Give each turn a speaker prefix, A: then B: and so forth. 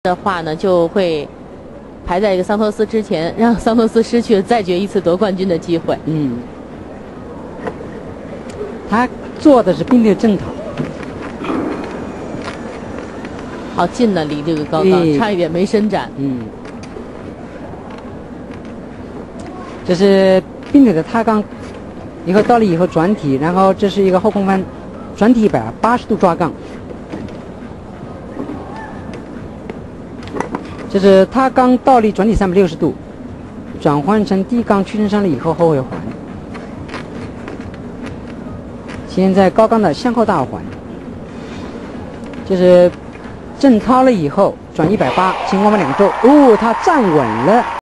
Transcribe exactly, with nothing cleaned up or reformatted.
A: 的话呢，就会排在一个桑托斯之前，让桑托斯失去了再决一次夺冠军的机会。
B: 嗯，他做的是并列正套，
A: 好近呢，离这个高杠差一点没伸展。
B: 嗯，这是并列的踏杠，以后倒立以后转体，然后这是一个后空翻，转体一百八十度抓杠。这是踏杠倒立转体三百六十度，转换成低杠屈伸上立以后后回环。现在高杠的向后大环，就是正掏了以后转一百八，前后翻两周，哦，他站稳了。